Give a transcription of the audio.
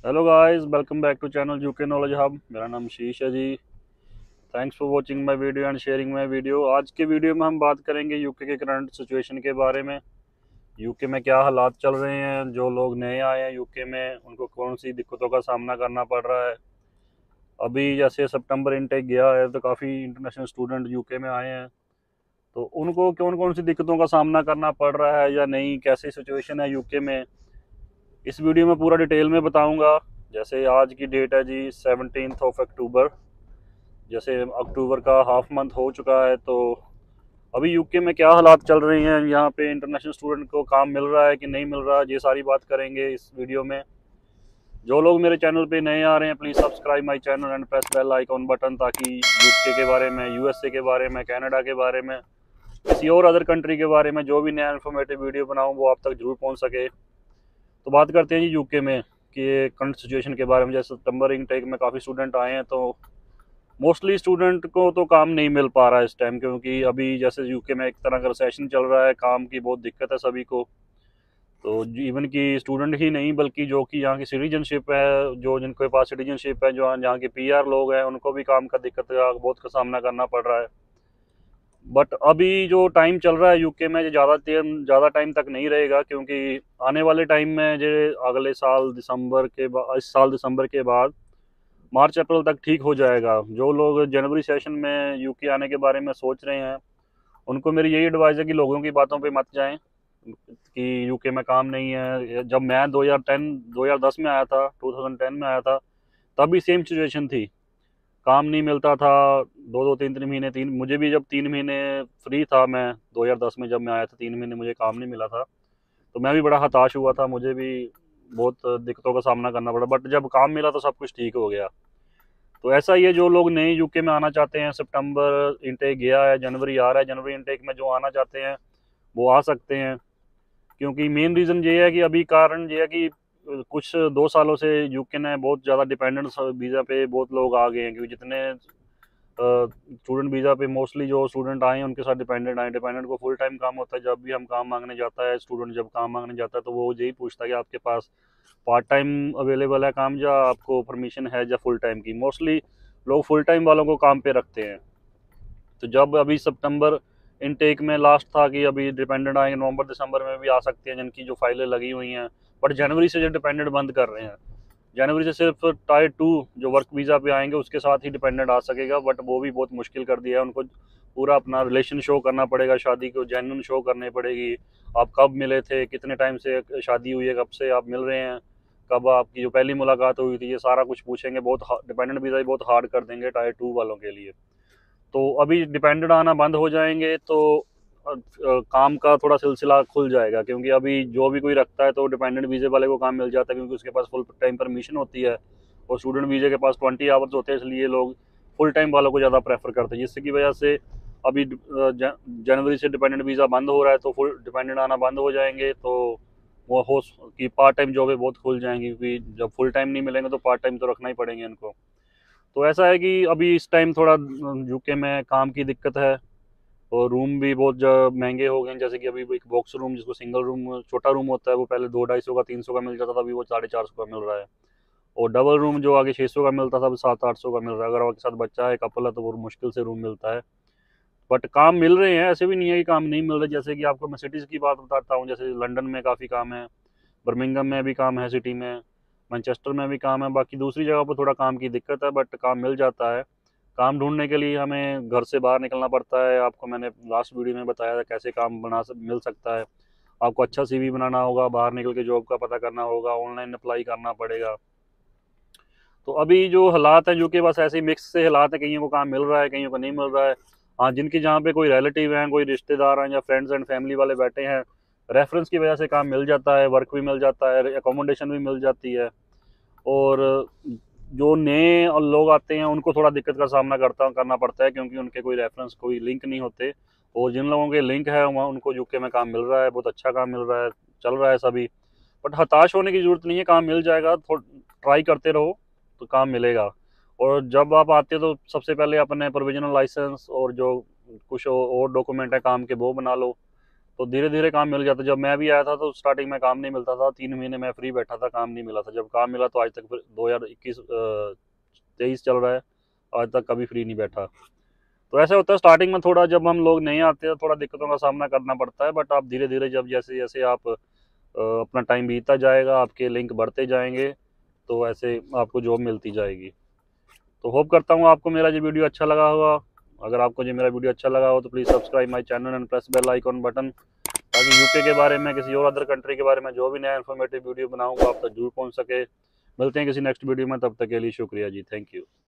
Hello guys, welcome back to channel UK knowledge hub. मेरा नाम शीश है ji. Thanks for watching my video and sharing my video. आज के video में हम बात करेंगे यूके के करंट सिचुएशन के बारे में। यूके में क्या हालात चल रहे हैं, जो लोग नए आए हैं यूके में उनको कौन सी दिक्कतों का सामना करना पड़ रहा है। अभी जैसे सितंबर इनटेक गया है तो काफ़ी इंटरनेशनल स्टूडेंट यूके में आए हैं, तो उनको कौन कौन सी दिक्कतों का सामना करना पड़ रहा है या नहीं, कैसी सिचुएशन है यूके में, इस वीडियो में पूरा डिटेल में बताऊंगा। जैसे आज की डेट है जी 17 ऑफ अक्टूबर। जैसे अक्टूबर का हाफ मंथ हो चुका है, तो अभी यूके में क्या हालात चल रहे हैं, यहाँ पे इंटरनेशनल स्टूडेंट को काम मिल रहा है कि नहीं मिल रहा है, ये सारी बात करेंगे इस वीडियो में। जो लोग मेरे चैनल पे नए आ रहे हैं, please subscribe my channel and press bell icon button, ताकि यूके के बारे में, यूएसए के बारे में, कनाडा के बारे में, किसी और अदर कंट्री के बारे में जो भी नया इन्फॉर्मेटिव वीडियो बनाऊँ वो आप तक जरूर पहुँच सके। तो बात करते हैं जी यूके में कि करंट सिचुएशन के बारे में। जैसे सितंबर इनटेक में काफ़ी स्टूडेंट आए हैं, तो मोस्टली स्टूडेंट को तो काम नहीं मिल पा रहा है इस टाइम, क्योंकि अभी जैसे यूके में एक तरह का रिसेशन चल रहा है, काम की बहुत दिक्कत है सभी को। तो इवन की स्टूडेंट ही नहीं, बल्कि जो कि यहाँ की सिटीजनशिप है, जो जिनके पास सिटीजनशिप है, जो यहाँ के पीआर लोग हैं, उनको भी काम का दिक्कत का बहुत का सामना करना पड़ रहा है। बट अभी जो टाइम चल रहा है यूके में, ज़्यादा टाइम तक नहीं रहेगा, क्योंकि आने वाले टाइम में जो अगले साल दिसंबर के बाद, इस साल दिसंबर के बाद मार्च अप्रैल तक ठीक हो जाएगा। जो लोग जनवरी सेशन में यूके आने के बारे में सोच रहे हैं, उनको मेरी यही एडवाइस है कि लोगों की बातों पे मत जाएं कि यूके में काम नहीं है। जब मैं 2010 में आया था, 2010 में आया था, तब भी सेम सिचुएशन थी, काम नहीं मिलता था। दो दो तीन तीन महीने, तीन मुझे भी जब 3 महीने फ्री था, मैं 2010 में जब मैं आया था, 3 महीने मुझे काम नहीं मिला था, तो मैं भी बड़ा हताश हुआ था, मुझे भी बहुत दिक्कतों का सामना करना पड़ा। बट जब काम मिला तो सब कुछ ठीक हो गया। तो ऐसा ही है, जो लोग नए यूके में आना चाहते हैं, सितंबर इनटेक गया है, जनवरी आ रहा है, जनवरी इनटेक में जो आना चाहते हैं वो आ सकते हैं। क्योंकि मेन रीज़न ये है कि अभी कारण ये है कि कुछ 2 सालों से यूके ने बहुत ज़्यादा डिपेंडेंट वीज़ा पे बहुत लोग आ गए हैं, क्योंकि जितने स्टूडेंट वीज़ा पे मोस्टली जो स्टूडेंट आए हैं उनके साथ डिपेंडेंट आए। डिपेंडेंट को फुल टाइम काम होता है, जब भी हम काम मांगने जाता है, स्टूडेंट जब काम मांगने जाता है तो वो यही पूछता है कि आपके पास पार्ट टाइम अवेलेबल है काम, या आपको परमिशन है या फुल टाइम की। मोस्टली लोग फुल टाइम वालों को काम पे रखते हैं। तो जब अभी सितंबर इनटेक में लास्ट था कि अभी डिपेंडेंट आएंगे, नवंबर दिसंबर में भी आ सकते हैं जिनकी जो फाइलें लगी हुई हैं। बट जनवरी से जो डिपेंडेंट बंद कर रहे हैं, जनवरी से सिर्फ टायर 2 जो वर्क वीज़ा पे आएंगे उसके साथ ही डिपेंडेंट आ सकेगा। बट वो भी बहुत मुश्किल कर दिया है, उनको पूरा अपना रिलेशन शो करना पड़ेगा, शादी को जेन्युइन शो करनी पड़ेगी। आप कब मिले थे, कितने टाइम से शादी हुई है, कब से आप मिल रहे हैं, कब आपकी जो पहली मुलाकात हुई थी, ये सारा कुछ पूछेंगे। बहुत डिपेंडेंट वीज़ा ही बहुत हार्ड कर देंगे टायर 2 वालों के लिए। तो अभी डिपेंडेंट आना बंद हो जाएंगे तो काम का थोड़ा सिलसिला खुल जाएगा, क्योंकि अभी जो भी कोई रखता है तो डिपेंडेंट वीज़े वाले को काम मिल जाता है, क्योंकि उसके पास फुल टाइम परमिशन होती है और स्टूडेंट वीज़े के पास 20 आवर्स होते हैं। इसलिए लोग फुल टाइम वालों को ज़्यादा प्रेफर करते हैं, जिसकी वजह से अभी जनवरी से डिपेंडेंट वीज़ा बंद हो रहा है, तो फुल डिपेंडेंट आना बंद हो जाएंगे। तो वो हो कि पार्ट टाइम जॉबें बहुत खुल जाएंगी, क्योंकि जब फुल टाइम नहीं मिलेंगे तो पार्ट टाइम तो रखना ही पड़ेंगे इनको। तो ऐसा है कि अभी इस टाइम थोड़ा यूके में काम की दिक्कत है, और रूम भी बहुत महंगे हो गए हैं। जैसे कि अभी एक बॉक्स रूम, जिसको सिंगल रूम छोटा रूम होता है, वो पहले 200-250 का 300 का मिल जाता था, अभी वो 450 का मिल रहा है। और डबल रूम जो आगे 600 का मिलता था, अभी 700-800 का मिल रहा है। अगर आपके साथ बच्चा है, कपल है, तो वो मुश्किल से रूम मिलता है। बट काम मिल रहे हैं, ऐसे भी नहीं है कि काम नहीं मिल रहे। जैसे कि आपको मैं सिटीज़ की बात बताता हूँ, जैसे लंदन में काफ़ी काम है, बर्मिंघम में भी काम है, सिटी में मैनचेस्टर में भी काम है। बाकी दूसरी जगह पर थोड़ा काम की दिक्कत है, बट काम मिल जाता है। काम ढूंढने के लिए हमें घर से बाहर निकलना पड़ता है। आपको मैंने लास्ट वीडियो में बताया था कैसे काम मिल सकता है। आपको अच्छा सीवी बनाना होगा, बाहर निकल के जॉब का पता करना होगा, ऑनलाइन अप्लाई करना पड़ेगा। तो अभी जो हालात हैं, जो कि बस ऐसे ही मिक्स से हालात हैं, कईयों को काम मिल रहा है, कईयों को नहीं मिल रहा है। हाँ, जिनकी जहाँ पे कोई रिलेटिव हैं, कोई रिश्तेदार हैं या फ्रेंड्स एंड फैमिली वाले बैठे हैं, रेफरेंस की वजह से काम मिल जाता है, वर्क भी मिल जाता है, एकोमोडेशन भी मिल जाती है। और जो नए लोग आते हैं उनको थोड़ा दिक्कत का सामना करना पड़ता है, क्योंकि उनके कोई रेफरेंस, कोई लिंक नहीं होते। और जिन लोगों के लिंक है वहाँ उनको यूके में काम मिल रहा है, बहुत अच्छा काम मिल रहा है, चल रहा है सभी। बट हताश होने की ज़रूरत नहीं है, काम मिल जाएगा, ट्राई करते रहो तो काम मिलेगा। और जब आप आते हो तो सबसे पहले अपने प्रोविजनल लाइसेंस और जो कुछ और डॉक्यूमेंट है काम के वो बना लो, तो धीरे धीरे काम मिल जाता। जब मैं भी आया था तो स्टार्टिंग में काम नहीं मिलता था, 3 महीने मैं फ्री बैठा था, काम नहीं मिला था। जब काम मिला तो आज तक 2023 चल रहा है, आज तक कभी फ्री नहीं बैठा। तो ऐसा होता है स्टार्टिंग में, थोड़ा जब हम लोग नहीं आते हैं थोड़ा दिक्कतों का सामना करना पड़ता है, बट आप धीरे धीरे जब जैसे जैसे आप अपना टाइम बीतता जाएगा, आपके लिंक बढ़ते जाएंगे, तो ऐसे आपको जॉब मिलती जाएगी। तो होप करता हूँ आपको मेरा ये वीडियो अच्छा लगा होगा। अगर आपको ये मेरा वीडियो अच्छा लगा हो तो please subscribe my channel and press bell icon button, ताकि यूके के बारे में, किसी और अदर कंट्री के बारे में जो भी नया इन्फॉर्मेटिव वीडियो बनाऊंगा आप तक जरूर पहुंच सके। मिलते हैं किसी नेक्स्ट वीडियो में, तब तक के लिए शुक्रिया जी, थैंक यू।